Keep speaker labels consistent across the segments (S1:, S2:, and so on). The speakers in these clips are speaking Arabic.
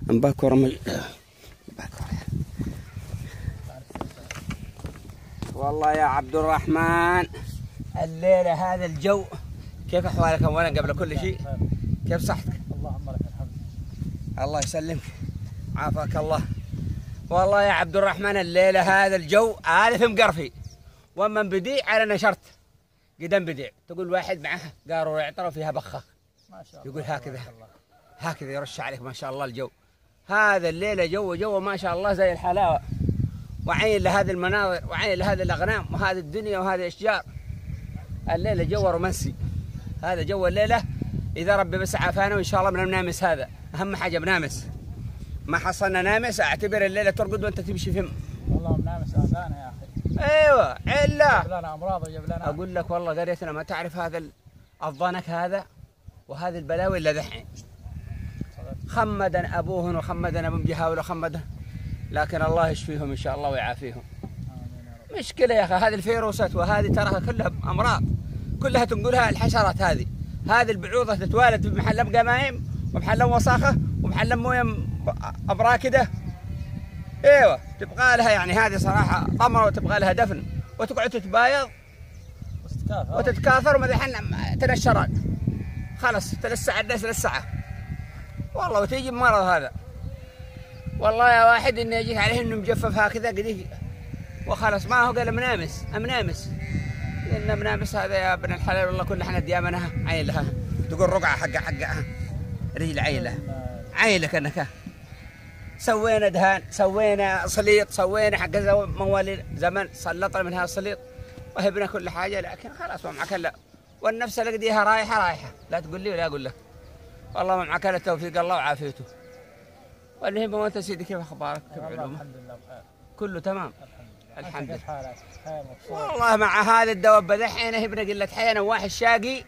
S1: مباكورة والله يا عبد الرحمن الليلة هذا الجو. كيف أحوالك أولا قبل كل شيء؟ كيف صحتك؟
S2: اللهم لك الحمد.
S1: الله يسلمك، عافاك الله. والله يا عبد الرحمن الليلة هذا الجو ألف مقرفي، ومن بديع على نشرت قدام بديع. تقول واحد معه قارورة يعطر فيها بخاخ،
S2: ما شاء الله.
S1: يقول هكذا يرش عليك. ما شاء الله الجو هذا الليلة جو ما شاء الله زي الحلاوة، وعين لهذه المناظر وعين لهذه الأغنام وهذه الدنيا وهذه الأشجار. الليلة جو رومانسي، هذا جو الليلة. إذا ربي بس عافانا وإن شاء الله بننامس، هذا أهم حاجة بنامس. ما حصلنا نامس أعتبر الليلة ترقد وأنت تمشي فم.
S2: والله بنامس آذانا يا أخي.
S1: أيوة علا
S2: جاب لنا أمراض وجاب لنا.
S1: أقول لك والله قريتنا ما تعرف هذا الضنك هذا وهذه البلاوي اللي دحين خمدنا أبوهن وخمدنا أبو جهاول وخمدنا، لكن الله يشفيهم إن شاء الله ويعافيهم. مشكلة يا أخي هذه الفيروسات وهذه تراها كلها أمراض، كلها تنقلها الحشرات. هذه البعوضة تتوالد في محل قمايم ومحل وساخة ومحل مويه أبراكدة. ايوه تبغى لها يعني هذه صراحة طمرة وتبغى لها دفن وتقعد تتبايض وتتكاثر وما الحين تنشرات خلاص تلسع الناس للساعة والله وتيجي بمرض هذا. والله يا واحد اني اجيك عليه انه مجفف هكذا قديك وخلاص ما هو قال منامس لان منامس هذا يا ابن الحلال والله كنا احنا ديامنها عين لها تقول رقعة حقها رجل عين لها عين لك انك سوينا دهان سوينا سليط سوينا حق موالي زمن سلطنا منها السليط وهبنا كل حاجه، لكن خلاص ما معك الا والنفس اللي قديها رايحه لا تقول لي ولا اقول لك. والله ما معك الا توفيق الله وعافيته. والمهم وانت سيدي كيف اخبارك؟ كيف علومك؟
S2: الحمد لله بخير.
S1: كله تمام الحمد لله.
S2: كيف حالك؟ بخير مبسوط.
S1: والله مع هذا الدواب دحين هي بنقلة حي نواح الشاقي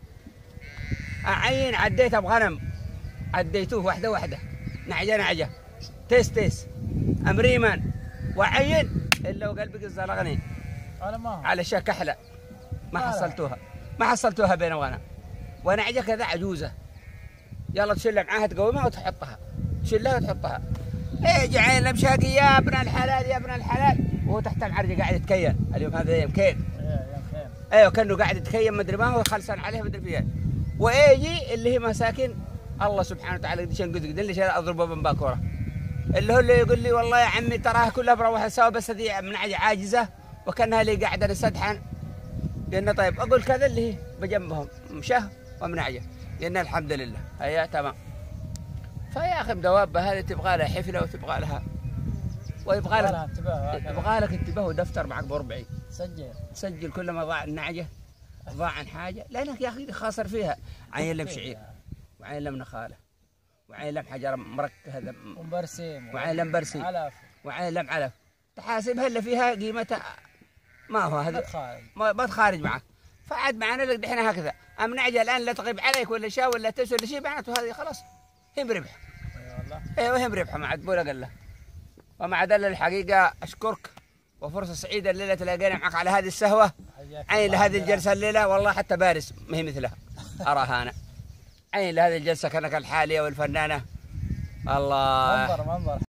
S1: اعين عديته بغنم عديتوه واحده نعجه تيس امريمان وعين الا وقلبك الزلغني
S2: انا ما
S1: على شا كحله ما حصلتوها بين ونعجه كذا عجوزه. يلا تشيلها معاها تقومها وتحطها تشيلها وتحطها. ايجي عين مشاقي يا ابن الحلال وهو تحت العرجه قاعد يتكين اليوم هذا ايام كين. ايوه كانه قاعد يتكين مدري ما هو خلصان عليه مدري فيها. وايجي اللي هي مساكن الله سبحانه وتعالى قديش انقذ اللي شيء اضربه بمباكوره اللي هو اللي يقول لي والله يا عمي تراها كلها بروح سوا بس هذه منعجه عاجزه وكانها لي قاعده نستدحن. قلنا طيب اقول كذا اللي هي بجنبهم مشه ومنعجه. قلنا الحمد لله هيا تمام. فيا اخي دوابه هذه تبغى لها حفله وتبغى لها ويبغى لك انتباه ودفتر معك بربعي سجل كل ما ضاع النعجه ضاع عن حاجه لانك يا اخي خاسر فيها. عين لم شعير وعين لم نخاله وعين لم حجر مرك هذا وعين لم برسي وعين لم علف تحاسبها اللي فيها قيمتها ما هو هذا ما تخارج معك. فعد معنا لك دحين هكذا امنعجه الان لا تغيب عليك ولا شيء ولا تسوي ولا شيء معناته هذه خلاص هي بربح. ايوه هي بربحه ما عاد بولا قال له. ومع ذلك الحقيقه اشكرك وفرصه سعيده الليله تلاقينا معك على هذه السهوه. عين لهذه الجلسه الليله والله حتى بارس ما هي مثلها اراها انا. عين لهذه الجلسه كانك الحاليه والفنانه الله
S2: منظر